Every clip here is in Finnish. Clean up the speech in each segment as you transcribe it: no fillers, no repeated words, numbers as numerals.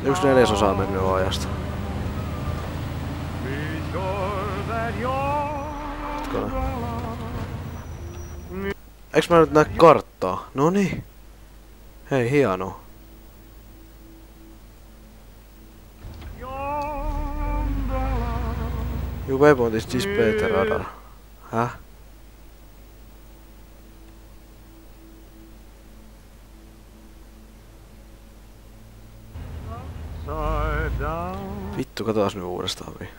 1/4 on mennyt ajasta. Hetkone. Eiks mä nyt näe karttaa? Noniin. Hei, hieno. You waypoint is display the radar. Häh? Vittu, katsotaan nyt uudestaan vi.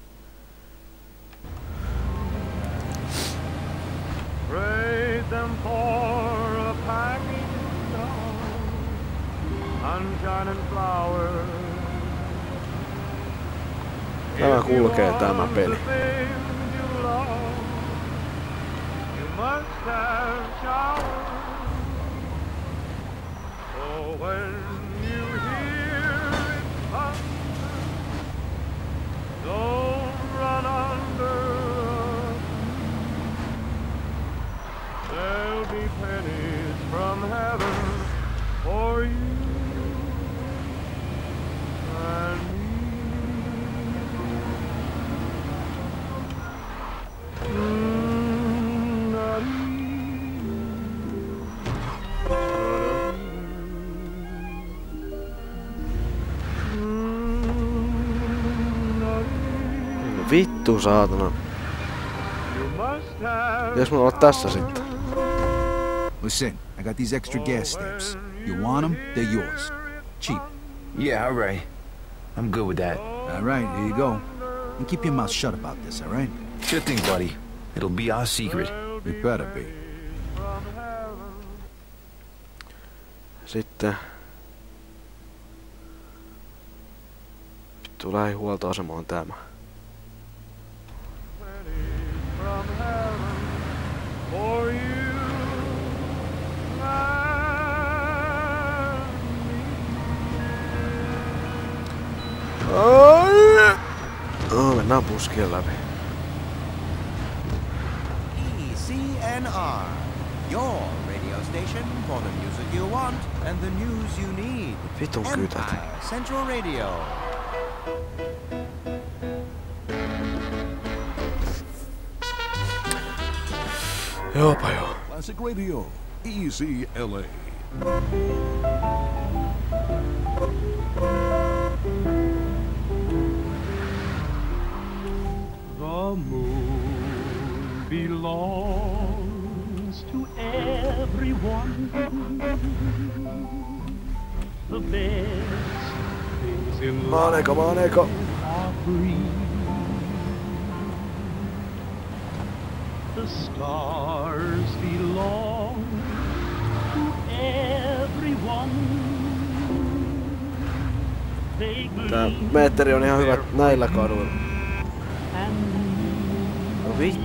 Tämä kulkee tämä peli. Vittu saatana. Pitäis mulla olla tässä sitten. Listen, I got these extra gas stamps. You want them? They're yours. Cheap. Yeah, all right. I'm good with that. All right, here you go. And keep your mouth shut about this, all right? Sure thing, buddy. It'll be our secret. It better be. Sitten. Vittu, lähihuoltoasema on tämä. Mennään puskien läpi. ECNR, your radio station for the music you want and the news you need. Vitun kytät. Empire Central Radio. Joopa joo. Classic Radio, ECLA. The moon belongs to everyone. The best things in life Maneko. are free. The stars belong to everyone. They Tää gleam meetteri on ihan hyvä näillä kaduilla. and No vittu.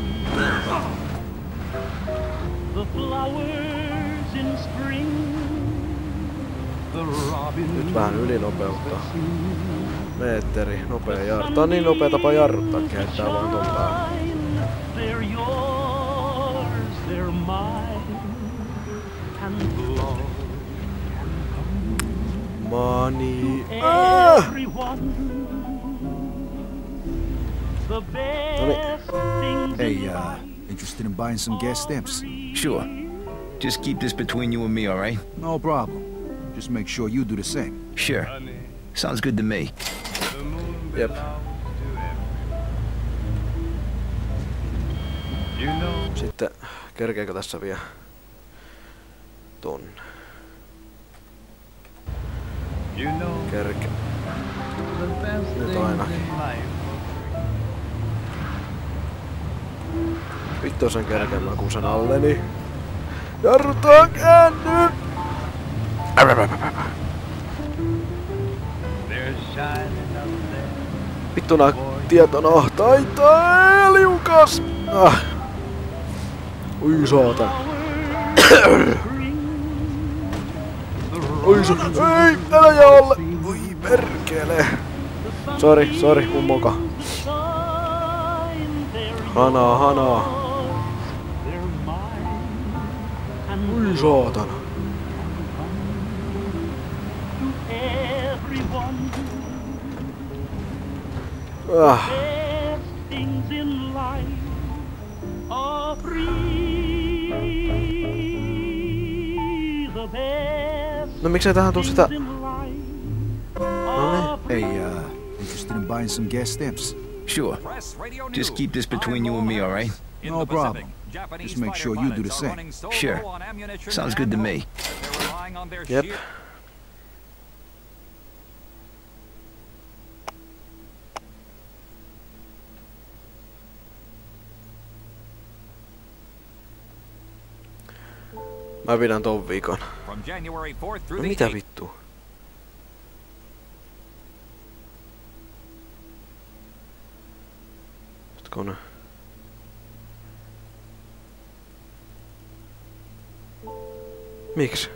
the flowers in spring. The robin Nyt vähän ylinopeuttaa. Meetteri, nopea jarru. Tää on niin nopea tapa jarruttaakin, heittää vaan ton päälle. they're yours, they're mine, and love Money. everyone. The best things Hey, in life. interested in buying some gas stamps? Sure. Just keep this between you and me, all right? No problem. Just make sure you do the same. Sure. Sounds good to me. Jep. Sitten kerkeekö tässä vielä tonne? Kerke. Nyt ainakin. Vittu sen kerkeämään kun sen alleni. Jarrutaan käänny! Vittu nää tiet on ahtaita, liukas! Ah. Oi saatan. Oi ei, älä jää alle! Oi perkele! Sori, kummoka. Hanaa. Oi saatana. everyone. everyone. Ah. Best things in life are free. The best No miksei tähän tuu sitä... things in life No niin. Hey, interested in buying some gas stamps? Sure. Just keep this between you and me, all right? No problem. Just make sure you do the same. Sure. Sounds good to me. Jep. Mä pidän ton viikon. No mitä vittu? Hetkone. Miksi?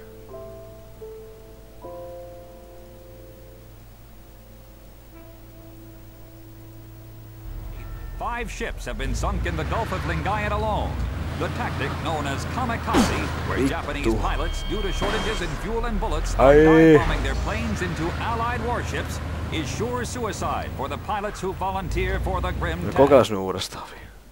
Five ships have been sunk in the Gulf of Lingayen alone. The tactic known as kamikaze, where Japanese pilots, due to shortages in fuel and bullets, are dive-bombing their planes into Allied warships, is sure suicide for the pilots who volunteer for the grim task. Kokeillaan nyt uudestaan.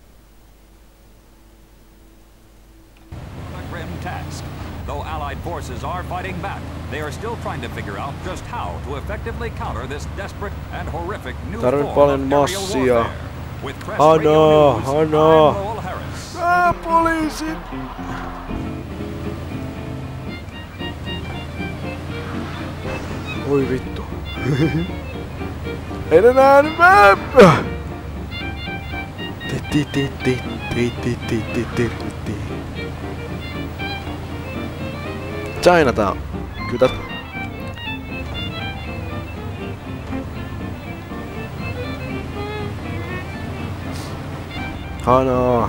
The grim task. Though Allied forces are fighting back, they are still trying to figure out just how to effectively counter this desperate and horrific new form of aerial warfare. With Press Radio News, I'm Lowell Harris. Poliisit! Oi vittu. Ei ne nähnyt mä! Chinatown. Kytät. Hanaa.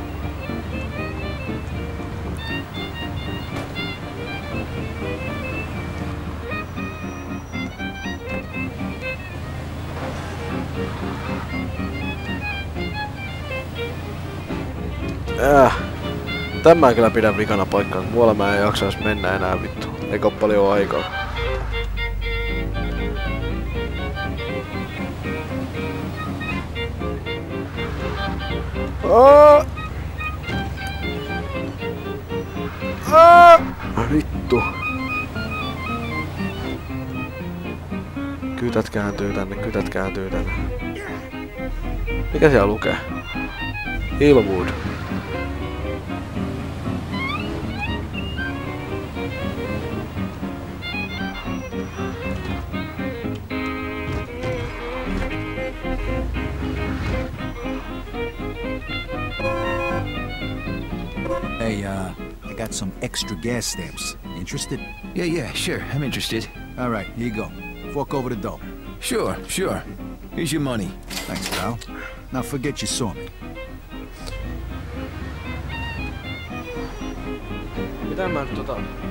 Tän mä kyllä pidän vikana paikkaan. Muualla mä en jaksais mennä enää vittu. Eikä oo paljon aikaa. Vittu. Kytät kääntyy tänne, kytät kääntyy tänne. Mikä siellä lukee? Hillwood. Hey, I got some extra gas stamps. Interested? Yeah, sure. I'm interested. All right, here you go. Fork over the dough. Sure. Here's your money. Thanks, pal. Now forget you saw me. Mitä mä nyt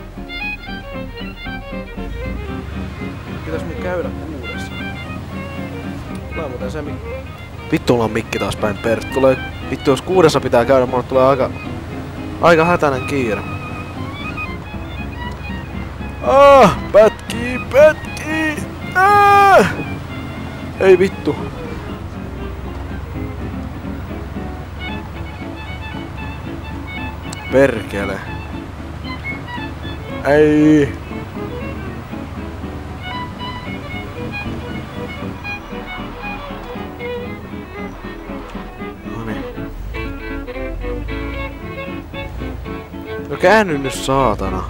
Pitäis mun käydä kuudessa. Tulee muuten se vittu ollaan mikki taas päin perät. Tulee vittu jos kuudessa pitää käydä, mulle tulee aika hätäinen kiire. Pätkii! Ei vittu. Perkele. Ei. Noniin. No käänny nyt saatana.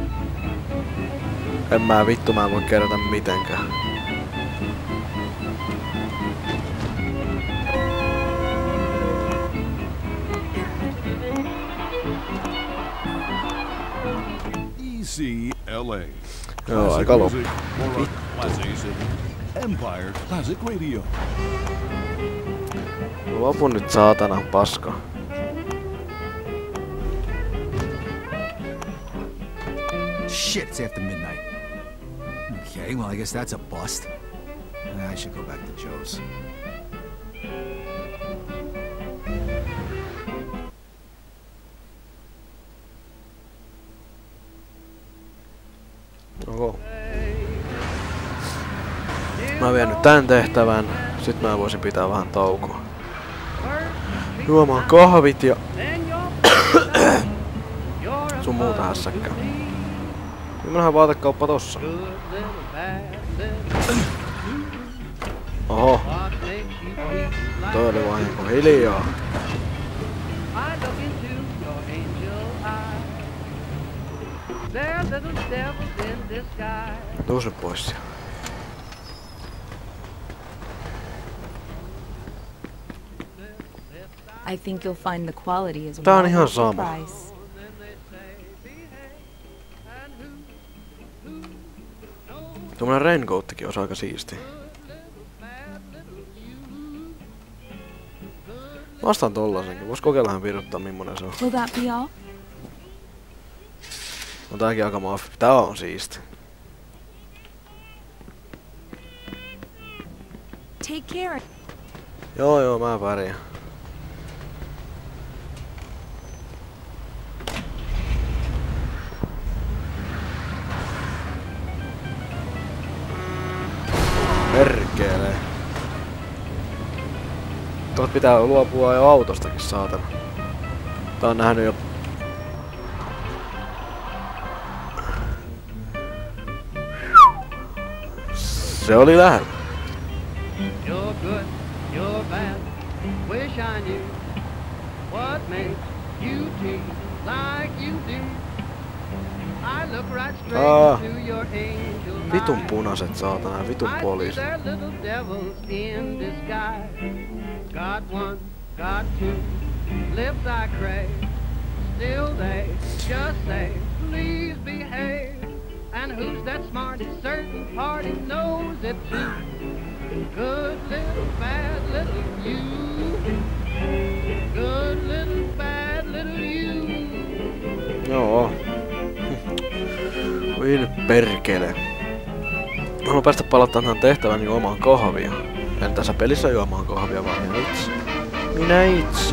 En mä vittu mä en voi kerätä mitenkään. ECLA. Joo, aika loppu. Empire Classic Radio. Lopu nyt saatana paska. Shit, it's after midnight. Okay, well, I guess that's a bust. I should go back to Joe's. Oho. Mä vien nyt tän tehtävän. Sit mä voisin pitää vähän taukoa. Juomaan kahvit ja sun muuta hässäkkää. Millainen vaatekauppa tossa? Oho. Toi oli vahinko hiljaa. Tuus nyt pois siellä. I think you'll find the quality is Tää on well ihan worth the sama. price. Tuommoinen raincoattikin olisi aika siisti. Vastaan tollasenkin. Vois kokeillahan viruttaa millainen se on. Will that be all? On tääkin aika maffi. Tää on siisti. Take care. Joo, mä pärjään. Perkele. Tuot pitää luopua jo autostakin, saatana. Tää on nähnyt jo. Se oli lähellä. You're good, you're bad. Wish I knew what makes you tease like you do. I look right straight into your angel eyes. Vitun punaiset saatana, vitun poliisi. I see their little devils in disguise. Got one, got two, lips I crave. Still they just say, please behave. And who's that smart? It's certain party knows it too. Good little bad little you. Good little bad little you. Joo. Voi nyt perkele. Mä haluan päästä palauttamaan tehtävän juomaan kahvia. En tässä pelissä juomaan kahvia, vaan minä itse. Minä itse.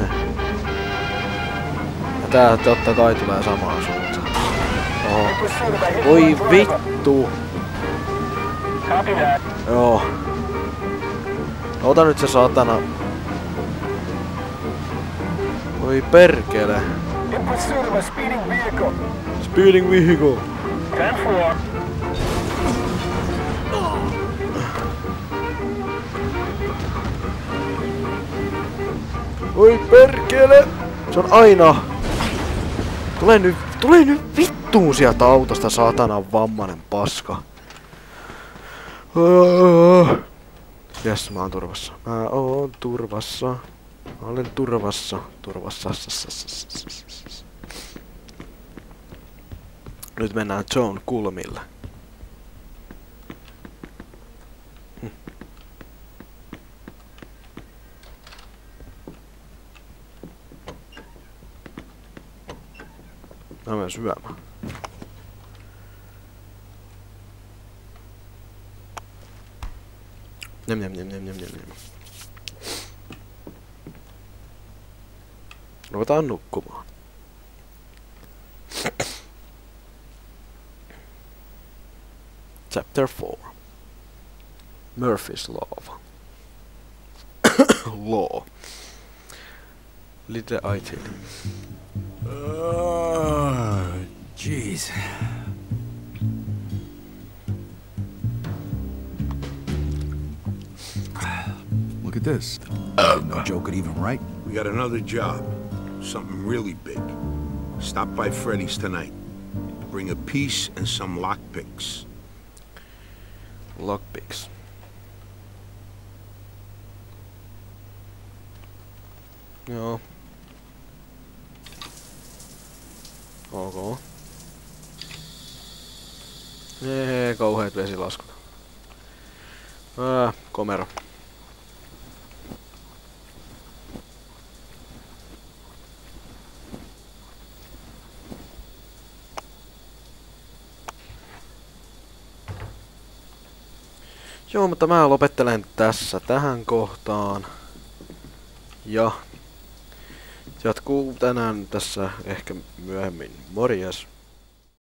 Ja tää totta kai tulee samaan suuntaan. Oho. Voi vittu. Joo. Ota nyt se satana. Voi perkele. Speeding vehicle. 10-4. Oi perkele! Se on aina! Tule nyt vittuun sieltä autosta, saatanan vammanen paska. Jes, mä oon turvassa. Mä oon turvassa. Mä olen turvassa. Nyt mennään John kulmille. Mä menen syömään. Nem. Ruvetaan nukkumaan. Chapter 4. Murphy's Law. Law. Little IT. Jeez. Look at this. No Joe could even write. We got another job. Something really big. Stop by Freddy's tonight. Bring a piece and some lockpicks. Lockpicks. Joo. Ok. Kauheet vesilaskut. Komero. Joo, mutta mä lopettelen tässä tähän kohtaan. Ja jatkuu tänään tässä ehkä myöhemmin. Morjes!